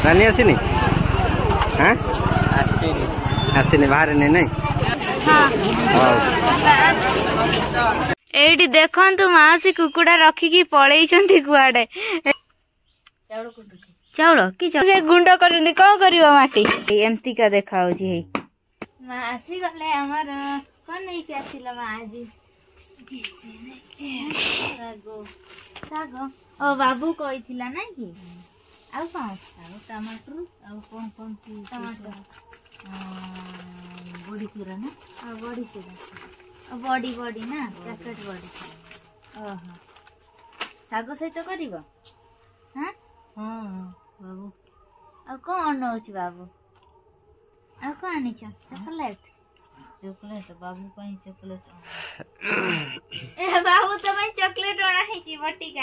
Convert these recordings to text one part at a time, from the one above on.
रानी आसीनी हाँ आसीनी बाहर नहीं एठी देखंतु मासी कुकुड़ा रखिकी पळेइछंती कुआडे चाउल कि से गुंड करनी कौन करियो माटी एमती का देखाउ छी हे मासी गले हमर कोन नहीं के आसिला माजी सागो सागो ओ बाबू कहिथिला ना कि आउ कौन टमाटर आउ कौन की टमाटर बड़ी चूरा ना बड़ी चूरा बड़ी बड़ी ना पैकेट बड़ी ओहो सागो सहित करिवो हां हां बाबू आ कौन नौच बाबू आ कौन आनी छ चॉकलेट चॉकलेट बाबू पई चॉकलेट ए बाबू तो पई चॉकलेट ओना है छी बटिका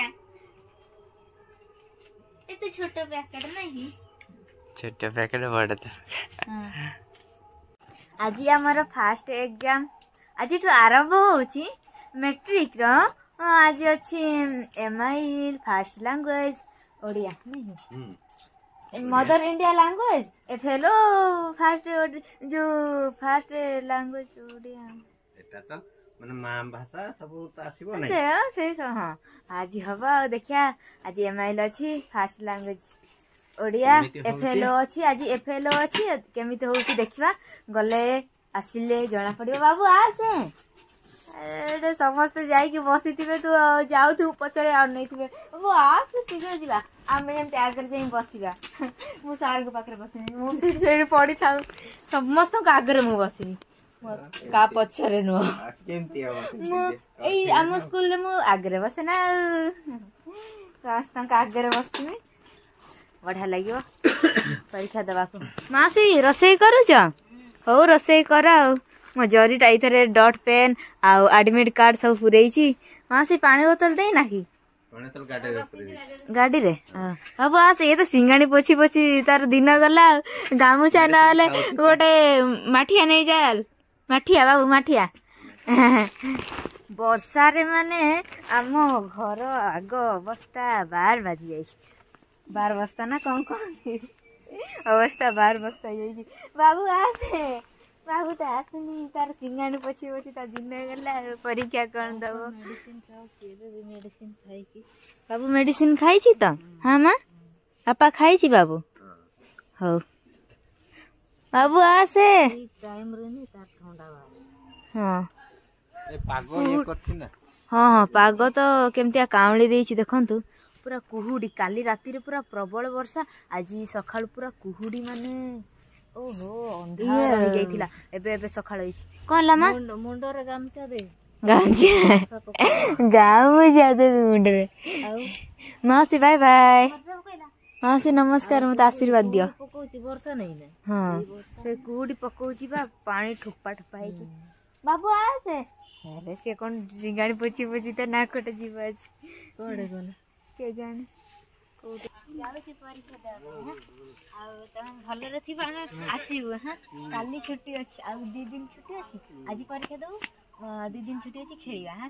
ए तो छोटा पैकेट नहीं छोटा पैकेट बड़ा था हां आज हमर फर्स्ट एग्जाम आज तो आरंभ होची मैट्रिक रो आज अछि एमआई फर्स्ट लैंग्वेज ओडिया नहीं मदर इंडिया लैंग्वेज ए फेलो फर्स्ट जो फर्स्ट लैंग्वेज ओडिया एटा तो माने मां भाषा सब तो आसीबो नै से हां आज हबा देखिया आज एमआई अछि फर्स्ट लैंग्वेज ओडिया एफएलओ अछि आज एफएलओ अछि केमिते होउची देखिबा गले आसिले जना पड़ियो बाबू आसे एडे समस्त जाई कि बसी थिबे तू जाउ तू पचरे आ नै थिबे बाबू आस शीघ्र जिबा आमे हम त्याग कर जाई बसिबा मु सार को पाखरे बसिनी मु सीट से पड़ी था समस्त को आगरे मु बसिनी का पचरे नो आज केमती हो एई हम स्कूल रे मु आगरे बसे ना रास्ता का आगरे बसतिमी बढ़िया लगियो परीक्षा दबा को मासी रसोई करूछ हो रसोई कर मो जरीटा इथरे डॉट पेन आ एडमिट कार्ड सब पुरई छी मासी पानी बोतल दे ना कि पानी बोतल गाड़ी रे बाबू आस ये तो सिंगाणी पोछी पोछी तार दिन गला गामुछा नले गोटे माठिया नहीं जाल माठिया बाबू माठिया वर्षा रे माने आम घर आग अवस्था 12 बाजी जाई 12 बस्ता ना कौन अवस्था 12 बस्ता जाई बाबू आसे बाबू तो आसनी तार सिंगाणी पछी पछी ता दिन गला परीक्षा कौन दबो मेडिसिन खाओ केबे मेडिसिन खाई की बाबू मेडिसिन खाई छी त हां मां पापा खाई छी बाबू हो बाबू आसे टाइम रे नी तार ठंडा बा हां ए पागो ये करथि ना हां हां पागो तो केमतिया कावली देई छी देखंतु पूरा कुहुडी काली राती रे पूरा प्रबल वर्षा आज सकाळ पूरा कुहुडी माने ओहो अंधार हो जाइथिला एबे एबे सकाळ होई कोन लामा मुंडो रे गामचा दे गामचा गाम जादे मुंडो रे मासी बाय बाय मासी नमस्कार मत आशीर्वाद दियो पकोची वर्षा नहीं ना हां से कुहुडी पकोची बा पानी ठुपा ठुपा है की बाबू आसे अरे से कोन जिंगाणी पोची पोची त ना कोटे जीवाज कोडे कोन के जाने कोटे जाउची परीक्षा देबो आ तम भले रे थिबा हम आसीबो हां काली छुट्टी अछि आ 2 दिन छुट्टी अछि आज परीक्षा दउ 2 दिन छुट्टी अछि खेलिबा हां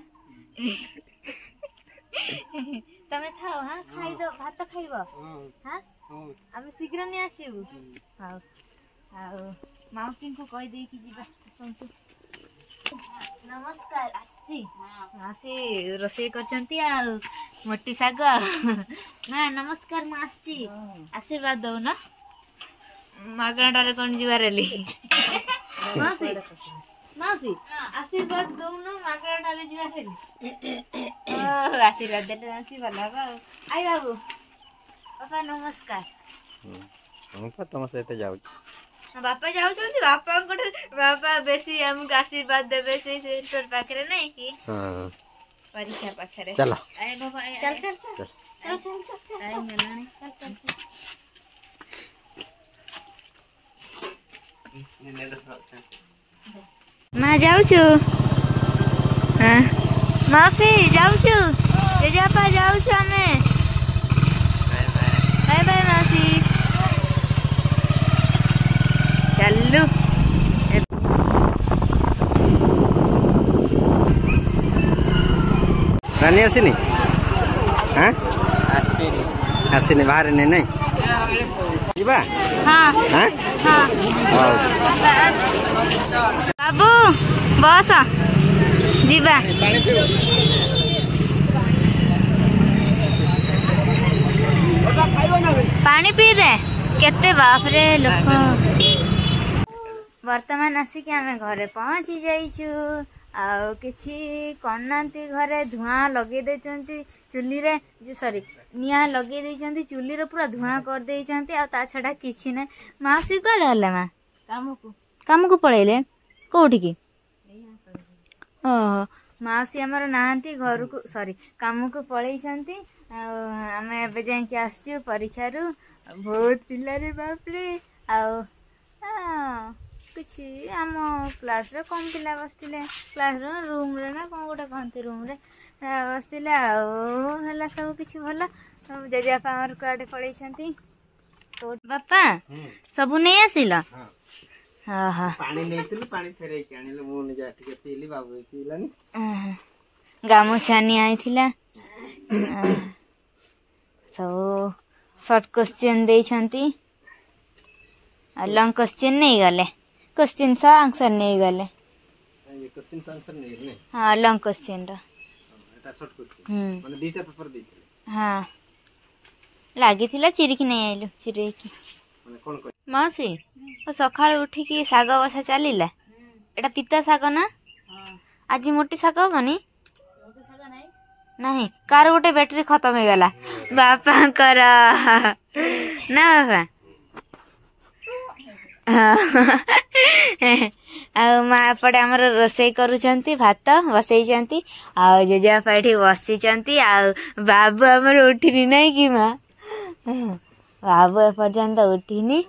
तमे खाओ हां खाइ दो भात खाइबो हां हम शीघ्र नै आसीबो हां आ माउसी को कहि देई कि जीवा संतु नमस्कार आसी मासी रोसे करचंती आ मोटी साग ना नमस्कार मासी आशीर्वाद दो ना मागणा रे कोन जीवा रेली मासी मासी आशीर्वाद दो ना मागणा रे जीवा रेली ओ आशीर्वाद देते मासी भला बा आई बाबू पापा नमस्कार हम तो तुम सहित जाऊ बापा जाउछंती बापा कोठे बापा बेसी हमक आशीर्वाद देबे से सेंटर पाखरे नहीं की हां परीक्षा पाखरे चलो ए बाबा चल चल चल चल चल चल टाइम मिलानी चल चल मां जाउछु हां मासी जाउछु जेजापा जाउछु हमें बाय बाय मासी चलू रानी आसीनी हाँ आसीनी आसीनी बाहर नहीं ଯିବା हाँ ହାଁ हाँ ହଉ बाबू बस जीवा पानी पी दे केते बाप रे लोक वर्तमान आसिक आम घरे पहुँची जाइछु आउ किछि करनांती घरे धुआं लगे देचंती चुली रे जो सॉरी निया लगे देचंती चुली रे पूरा धुआं कर देचंती आ ता छडा किछि नै मासी कोड हला मा काम को पळेले कोठी की ओहो मासी हमर नांती घर को सॉरी काम को पळेइछंती आम एबे जाई के आसछु परीक्षा रु बहुत पिल्ला रे बाप रे आउ किछि आम क्लास रे कम पिला बसतिले क्लास रूम रे ना कौन गोटे कहती रूम रे बसतिले आला सब किछि भल सब जेजेपा हमर कुआडे पळेइछंती बापा सबु नै आसिल हाँ हाँ पानी नहीं पानी फेरे के आनिले मु ने जा टिके पीली बाबू पीलानी गामुछा नि आइथिला सब शॉर्ट क्वेश्चन देइछंती लॉन्ग क्वेश्चन नहीं गले क्वेश्चन सा आंसर नहीं गले ये क्वेश्चन आंसर नहीं ने हां लॉन्ग क्वेश्चन रा एटा शॉर्ट क्वेश्चन माने दीटा पेपर देइथिले हां लागिथिला चिरिकी नहीं आइलो चिरिकी माने कोन कोन मासी ओ सकाळ उठी की साग बसा चलीला एटा पिता साग ना आज मोटी साग बनी नहीं कार गोटे बैटरी खत्म हो गला बापा कर ना बापा माँ पटे आमर रोसई करुचंती भात बसई आ जेजेबापा एठी बसी बाबू आमर उठिनी नहीं कि माँ बाबू एपर्यंत उठिनी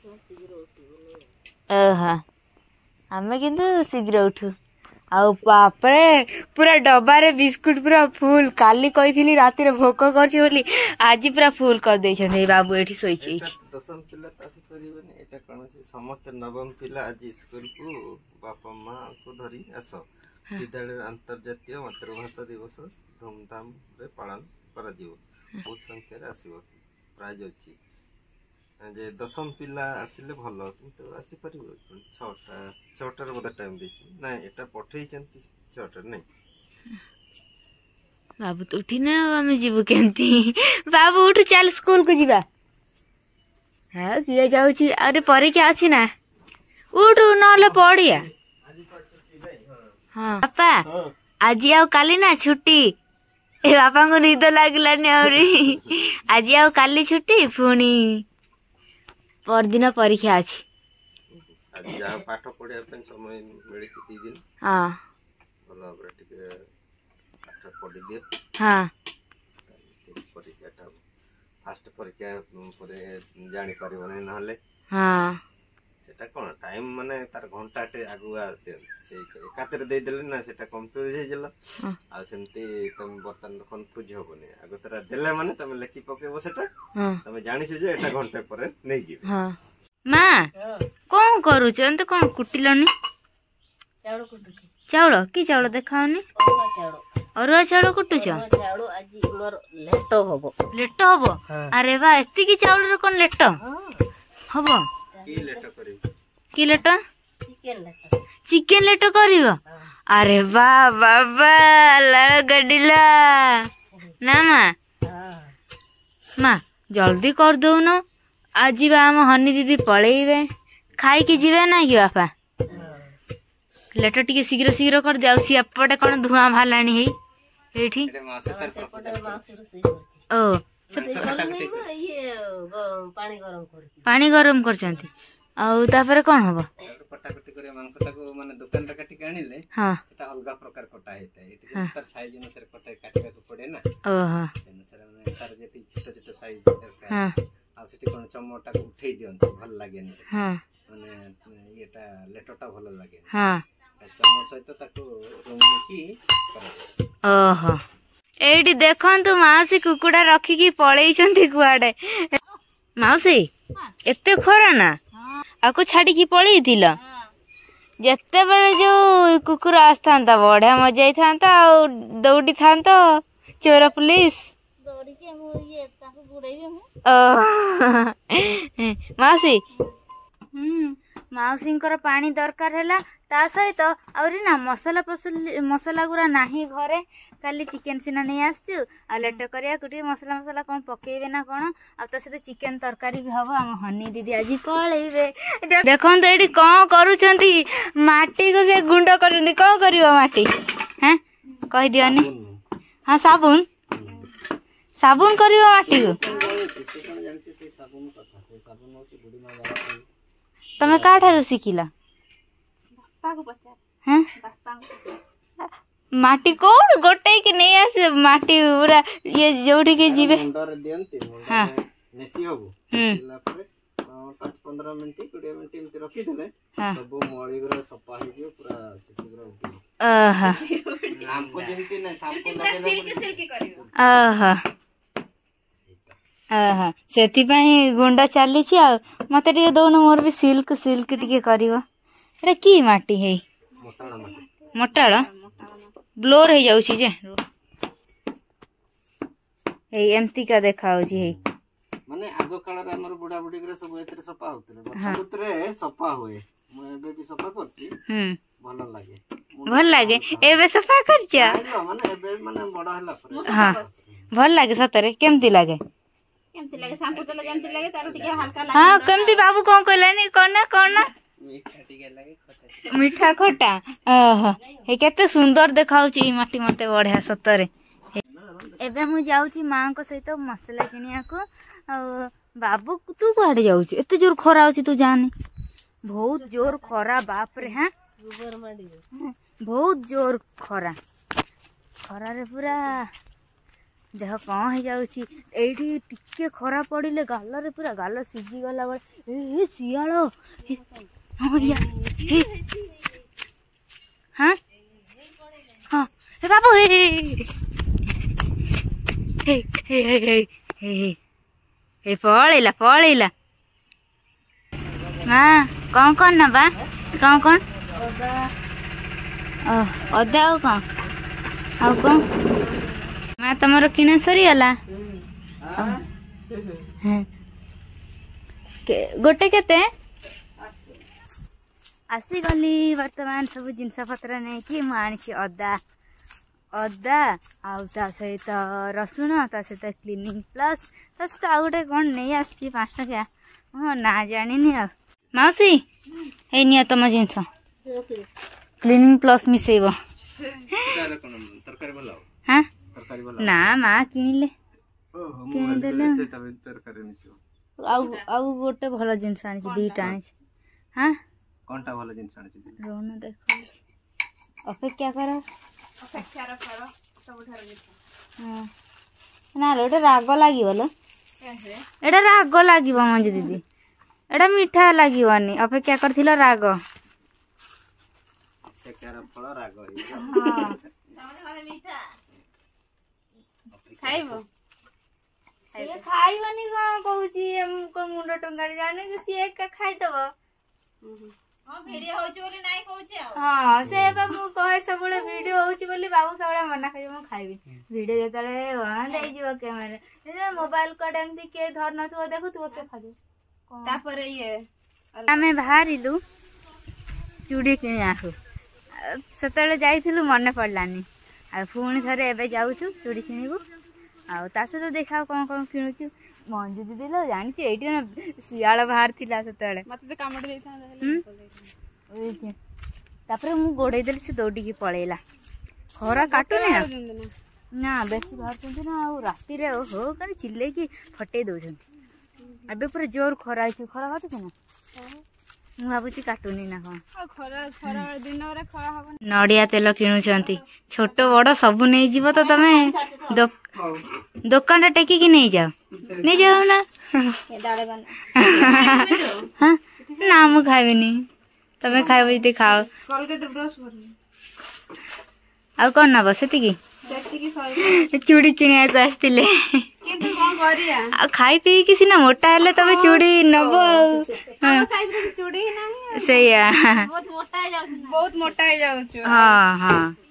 ओह आमे किंतु शीघ्र उठू आउ बापरे पूरा डब्बारे बिस्कुट पूरा फुल काली कही राति भोक कर आज पूरा फुल कर दे बाबू एठी सोई दशम पिला तास करिवनी एटा कोन समस्त नवम पिला आज स्कूल को बापा मां को धरी आस विद्यालय अंतर्जातीय मातृभाषा दिवस धूमधाम रे पालन करा जिवो बहुत संख्या रे आसीबो प्राइज अछि जे दशम पिला आसिले भलो किंतु आसी परिबो 6टा रे बदा टाइम देछि नै एटा पठेइ चंती 6टा नै बाबू तो उठी ना हमें जीवु केंती बाबू उठ चल स्कूल को जीवा हां किया जाउची अरे परीक्षा अछि ना उठ नले पढ़िया हां पापा आज आउ काली ना छुट्टी ए बापा को निद लागलानी औरी आज आउ काली छुट्टी पुणी परदिन परीक्षा अछि आज जा पाठ पढिया पे समय मिली 3 दिन हां भलो बरे टिके पाठ पढि दियो हां परीक्षाटा फास्ट परीक्षा परे जानि परिबो नै नहले हां सेटा कोन टाइम माने तार घंटाटे आगुआ से एकातरे दे देले ना सेटा कंप्यूटर हे जला आ सेमती तुम बर्तन कंफ्यूज होबने आगु तरा देले माने तुम लेखि पकेबो सेटा तुम जानि छै जे एटा घंटे परे नै जीव हां मां कोन करू छन त कोन कुटिलनी चावल कुटुची चावल की चावल देखाओनी अरुआ चावल कुटुछ चावल आज मोर लेटो हबो अरे बा एत्ती की चावल रे कोन लेटो हबो की लेटो करी की लेटो चिकन लेटो करिवो अरे वाह बाबा लाल गडिला ना माँ जल्दी कर दो न आज आम हनी दीदी पलैबे खाई की जीवे ना कि बापा लेटर टिके शीघ्र शीघ्र कर दे सी एपटे कौन धुआं बाहरलानी है एठी ओ पानी गरम करचंती आउ तापर कोन हबो कटाकटी करे मांसटा को माने दुकान रे काटी आनिले हां सेटा अलगा प्रकार कटा हेता एटी तार साइज अनुसार कटा काटिबा को पड़े ना ओहो अनुसार माने तार जेती छोट छोट साइज दरकार हां आ सेटी कोन चमटा को उठै दियंत भल लागेन हां माने एटा लेटोटा भल लागे हां चमच सहित ताको रंगी की करे ओहो एठी देखंतु माउसी कुकुडा रखी की पळेइछंती कुआडे माउसी एते खरा ना आको छाड़ी की पळेइ थिला जत्ते बेले जो कुकुर आस्तांता बढ़िया मजा आइथांता आ दौड़ी थांता चोर पुलिस दौड़ी के हम ये ताको माउसी माउसींकर पानी दरकार है ता सहित आउरी ना मसला गुरा नहीं घरे खाली चिकेन सिना नहीं आसचु आ लेट करिया कुटी मसला मसला कौन पकेबे ना कौन आ ता सहित चिकेन तरकारी भी हबो। हम हनी दीदी आज पळेबे देखन तो एडी कौन करूछंती माटी को से गुंड करछंती कौन करियो माटी हैं कहि दियनी। हां साबुन साबुन करियो माटी को तमे का ठारू शिखिला माटी कौन गोटे कि नहीं आसे माटी पूरा ये जोठी के जीवे हां नेसी होबो इला परे 5-15 मिनिट 20 मिनिट एमती रखी देले सब मळी गरा सफा हे जो पूरा चिकरा उठी आहा हमको जेंती नै सामको लगे सिल्की करियो आहा आहा सेति पई गुंडा चाली छी आ मते टिके दोनो मोर भी सिल्क टिके करियो। एटा की माटी है मोटाळ ब्लोर हे जाउ छी जे ए एमती का देखा हो छी हे माने आगो काल रे हमर बुढा बुढी करे सब एतरे सफा होतले बतुतरे सफा होए म एबे भी सफा करछी भल लागे एबे सफा करछ माने एबे माने बडा हला पर हां भल लागे सतरे केमती लागे शैम्पू तो जेमती लागे तारो टिके हल्का लागे हां केमती बाबू कोन कहलानी कोन मीठा टिके लागे खटा मीठा खटा आहा हे केते सुंदर देखाउ छी माटी मते बढ़िया सतरे। एबे मु जाउ छी मां को सहित मसला किनिया को बाबू तू कुआडे जाउ छी एते जोर खरा होची तू जानी बहुत जोर खरा बाप रे हां बहुत जोर खरा खरा रे पूरा देह कौन हो जाउची एठी टिके खरा पड़िले गाल रे पूरा गाल सिजी गला बळे ए सियाळो हो या हां हां ए बाबू हे पळेला हां कौन ना बा कौन अदा आउ कौन माँ तमर किना सरीगला गोटे केते आसी गली वर्तमान सब जिनस पत्र नहीं कि मु आनी अदा आउ सहित रसुण ता सहित क्लीनिंग प्लस ता सहित आउ गोटे कौन नहीं आसी 5 टकिया हाँ ना जानी आ मौसी हे निया तुम जिनस क्लीनिंग प्लस मिसेब हाँ ना माँ किनिले आउ गोटे भल जिनस आनी दीटा आनी हाँ कोनटा भल जिनस आनी रोन देख अपेक्षा कर ना गोटे राग लगे एटा राग लगे मंजू दीदी एटा मीठा लगनी अपेक्षा कर राग खाइबनी कौन मुंड टंगा जाने कि सी एक खाइदब हाँ से मु कहे सब वीडियो होची बोली बाबू सब मना कर खाइबी वीडियो जो बंद हो कैमेरा मोबाइल कड़े एमती किए धर न देखु से खाद ये आम बाहरिलु चूड़ी कि से जाइलु मन पड़लानी आ पुणी थे एवं जाऊँ चूड़ी किणु आ सहित देखा कौन कौन किणुचु मंजू दीदी लो जानी ये शियाल बाहर थिला मत मु गोड़ेदेली से दौड़ी पलैला खरा काटुनी ना बेसी बाहर ना राति हो कहीं चिल्ले कि फटे दौरान एबे पूरा जोर खरा खरा काटुच ना मु भावुची काटुनी ना कौन नड़िया तेल किणुचंती छोट बड़ सब नहीं जीव तो तमें दुकान टेकी कि नहीं जाओ ना हाँ ना मु खाइबिनी तमे खाइब जदि खाओ आ कौन नब से चूड़ी किनिया को आसतिले खाई पी कि सीना मोटा हेले तबे चूड़ी नब चूड़ी सैया बहुत मोटा हो जाउछु हाँ हाँ